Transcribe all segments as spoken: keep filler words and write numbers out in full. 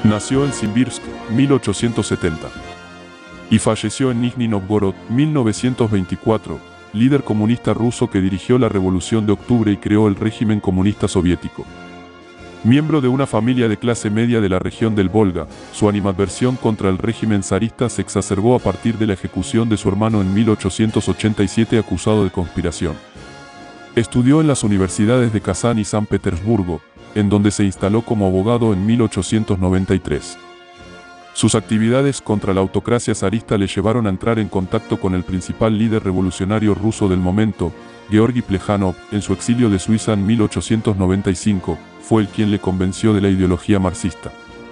Nació en Simbirsk, mil ochocientos setenta. Y falleció en Nizhny Novgorod, mil novecientos veinticuatro, líder comunista ruso que dirigió la Revolución de Octubre y creó el régimen comunista soviético. Miembro de una familia de clase media de la región del Volga, su animadversión contra el régimen zarista se exacerbó a partir de la ejecución de su hermano en mil ochocientos ochenta y siete acusado de conspiración. Estudió en las universidades de Kazán y San Petersburgo, en donde se instaló como abogado en mil ochocientos noventa y tres. Sus actividades contra la autocracia zarista le llevaron a entrar en contacto con el principal líder revolucionario ruso del momento, Georgi Plejanov. En su exilio de Suiza en mil ochocientos noventa y cinco, fue el quien le convenció de la ideología marxista.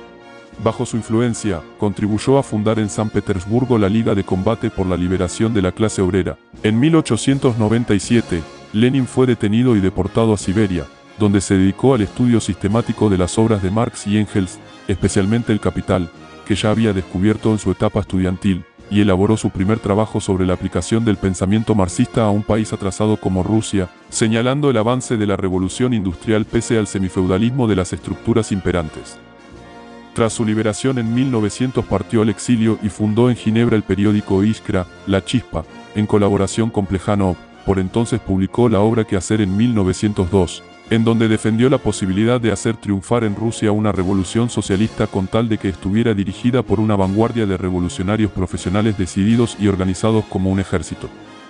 Bajo su influencia, contribuyó a fundar en San Petersburgo la Liga de Combate por la Liberación de la Clase Obrera. En mil ochocientos noventa y siete, Lenin fue detenido y deportado a Siberia, donde se dedicó al estudio sistemático de las obras de Marx y Engels, especialmente El Capital, que ya había descubierto en su etapa estudiantil, y elaboró su primer trabajo sobre la aplicación del pensamiento marxista a un país atrasado como Rusia, señalando el avance de la revolución industrial pese al semifeudalismo de las estructuras imperantes. Tras su liberación en mil novecientos partió al exilio y fundó en Ginebra el periódico Iskra, La Chispa, en colaboración con Plejanov. Por entonces publicó la obra Que hacer en mil novecientos dos, en donde defendió la posibilidad de hacer triunfar en Rusia una revolución socialista con tal de que estuviera dirigida por una vanguardia de revolucionarios profesionales decididos y organizados como un ejército.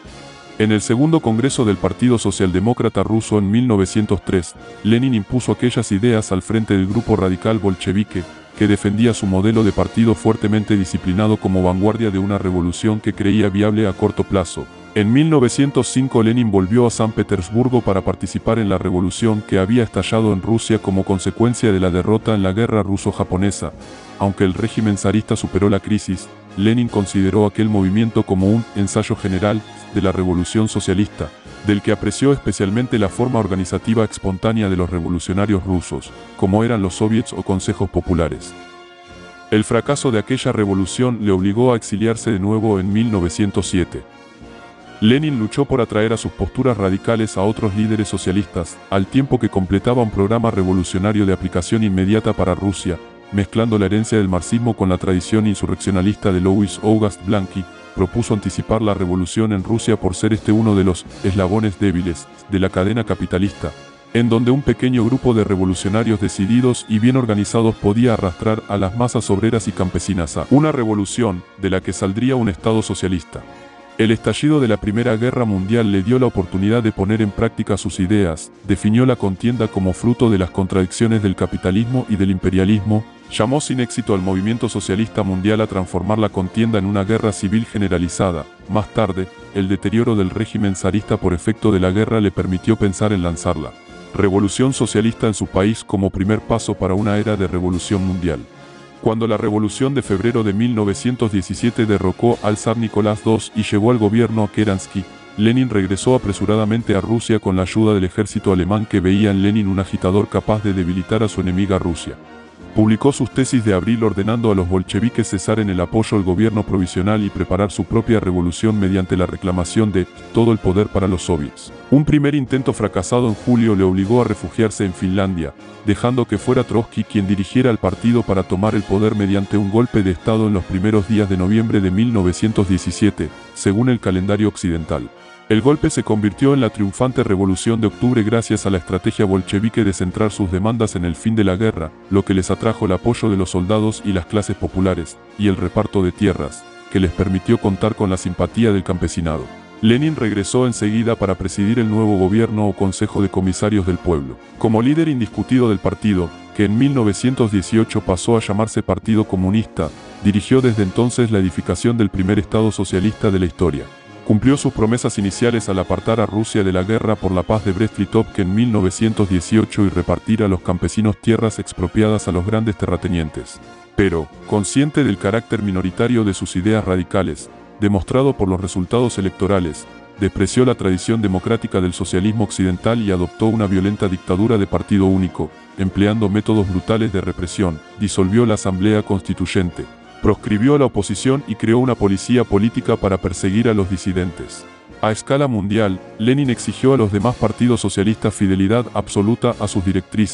En el segundo Congreso del Partido Socialdemócrata Ruso en mil novecientos tres, Lenin impuso aquellas ideas al frente del grupo radical bolchevique, que defendía su modelo de partido fuertemente disciplinado como vanguardia de una revolución que creía viable a corto plazo. En mil novecientos cinco Lenin volvió a San Petersburgo para participar en la revolución que había estallado en Rusia como consecuencia de la derrota en la guerra ruso-japonesa. Aunque el régimen zarista superó la crisis, Lenin consideró aquel movimiento como un ensayo general de la revolución socialista, del que apreció especialmente la forma organizativa espontánea de los revolucionarios rusos, como eran los soviets o consejos populares. El fracaso de aquella revolución le obligó a exiliarse de nuevo en mil novecientos siete. Lenin luchó por atraer a sus posturas radicales a otros líderes socialistas, al tiempo que completaba un programa revolucionario de aplicación inmediata para Rusia, mezclando la herencia del marxismo con la tradición insurreccionalista de Louis August Blanqui. Propuso anticipar la revolución en Rusia por ser este uno de los eslabones débiles de la cadena capitalista, en donde un pequeño grupo de revolucionarios decididos y bien organizados podía arrastrar a las masas obreras y campesinas a una revolución de la que saldría un Estado socialista. El estallido de la Primera Guerra Mundial le dio la oportunidad de poner en práctica sus ideas, definió la contienda como fruto de las contradicciones del capitalismo y del imperialismo, llamó sin éxito al movimiento socialista mundial a transformar la contienda en una guerra civil generalizada. Más tarde, el deterioro del régimen zarista por efecto de la guerra le permitió pensar en lanzar la revolución socialista en su país como primer paso para una era de revolución mundial. Cuando la Revolución de febrero de mil novecientos diecisiete derrocó al zar Nicolás segundo y llevó al gobierno a Kerensky, Lenin regresó apresuradamente a Rusia con la ayuda del ejército alemán que veía en Lenin un agitador capaz de debilitar a su enemiga Rusia. Publicó sus tesis de abril ordenando a los bolcheviques cesar en el apoyo al gobierno provisional y preparar su propia revolución mediante la reclamación de todo el poder para los soviets. Un primer intento fracasado en julio le obligó a refugiarse en Finlandia, dejando que fuera Trotsky quien dirigiera al partido para tomar el poder mediante un golpe de estado en los primeros días de noviembre de mil novecientos diecisiete, según el calendario occidental. El golpe se convirtió en la triunfante Revolución de Octubre gracias a la estrategia bolchevique de centrar sus demandas en el fin de la guerra, lo que les atrajo el apoyo de los soldados y las clases populares, y el reparto de tierras, que les permitió contar con la simpatía del campesinado. Lenin regresó enseguida para presidir el nuevo gobierno o Consejo de Comisarios del Pueblo. Como líder indiscutido del partido, que en mil novecientos dieciocho pasó a llamarse Partido Comunista, dirigió desde entonces la edificación del primer Estado socialista de la historia. Cumplió sus promesas iniciales al apartar a Rusia de la guerra por la paz de Brest-Litovsk en mil novecientos dieciocho y repartir a los campesinos tierras expropiadas a los grandes terratenientes. Pero, consciente del carácter minoritario de sus ideas radicales, demostrado por los resultados electorales, despreció la tradición democrática del socialismo occidental y adoptó una violenta dictadura de partido único, empleando métodos brutales de represión, disolvió la Asamblea Constituyente, proscribió a la oposición y creó una policía política para perseguir a los disidentes. A escala mundial, Lenin exigió a los demás partidos socialistas fidelidad absoluta a sus directrices,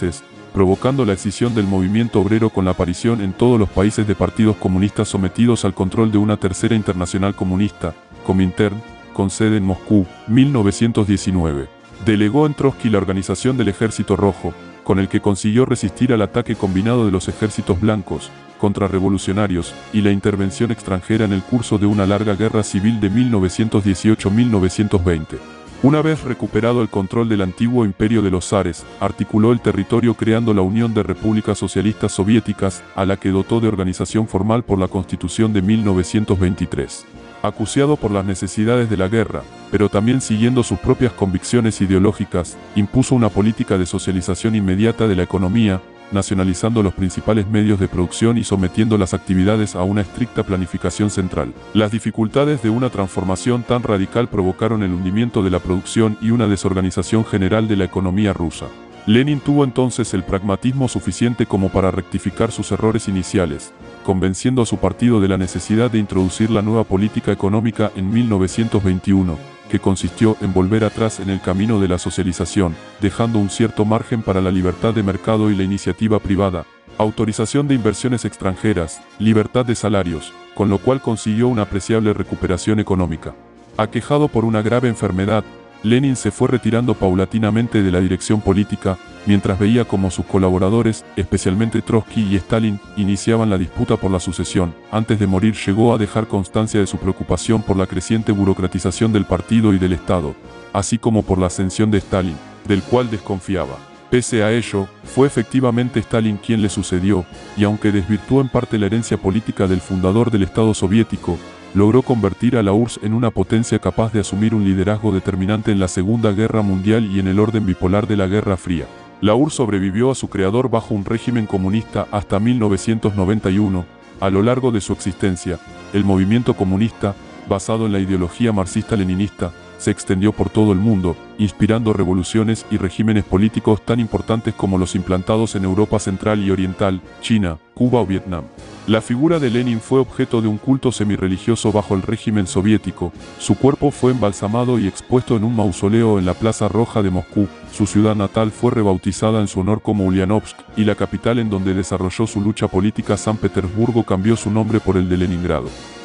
provocando la escisión del movimiento obrero con la aparición en todos los países de partidos comunistas sometidos al control de una tercera internacional comunista, Comintern, con sede en Moscú, mil novecientos diecinueve. Delegó en Trotsky la organización del Ejército Rojo, con el que consiguió resistir al ataque combinado de los ejércitos blancos, contrarrevolucionarios, y la intervención extranjera en el curso de una larga guerra civil de mil novecientos dieciocho a mil novecientos veinte. Una vez recuperado el control del antiguo imperio de los zares, articuló el territorio creando la Unión de Repúblicas Socialistas Soviéticas, a la que dotó de organización formal por la Constitución de mil novecientos veintitrés. Acuciado por las necesidades de la guerra, pero también siguiendo sus propias convicciones ideológicas, impuso una política de socialización inmediata de la economía, nacionalizando los principales medios de producción y sometiendo las actividades a una estricta planificación central. Las dificultades de una transformación tan radical provocaron el hundimiento de la producción y una desorganización general de la economía rusa. Lenin tuvo entonces el pragmatismo suficiente como para rectificar sus errores iniciales, convenciendo a su partido de la necesidad de introducir la nueva política económica en mil novecientos veintiuno, que consistió en volver atrás en el camino de la socialización, dejando un cierto margen para la libertad de mercado y la iniciativa privada, autorización de inversiones extranjeras, libertad de salarios, con lo cual consiguió una apreciable recuperación económica. Aquejado por una grave enfermedad, Lenin se fue retirando paulatinamente de la dirección política, mientras veía cómo sus colaboradores, especialmente Trotsky y Stalin, iniciaban la disputa por la sucesión. Antes de morir llegó a dejar constancia de su preocupación por la creciente burocratización del partido y del Estado, así como por la ascensión de Stalin, del cual desconfiaba. Pese a ello, fue efectivamente Stalin quien le sucedió, y aunque desvirtuó en parte la herencia política del fundador del Estado soviético, logró convertir a la U R S S en una potencia capaz de asumir un liderazgo determinante en la Segunda Guerra Mundial y en el orden bipolar de la Guerra Fría. La U R S S sobrevivió a su creador bajo un régimen comunista hasta mil novecientos noventa y uno. A lo largo de su existencia, el movimiento comunista, basado en la ideología marxista-leninista, se extendió por todo el mundo, inspirando revoluciones y regímenes políticos tan importantes como los implantados en Europa Central y Oriental, China, Cuba o Vietnam. La figura de Lenin fue objeto de un culto semirreligioso bajo el régimen soviético. Su cuerpo fue embalsamado y expuesto en un mausoleo en la Plaza Roja de Moscú. Su ciudad natal fue rebautizada en su honor como Ulianovsk, y la capital en donde desarrolló su lucha política, San Petersburgo, cambió su nombre por el de Leningrado.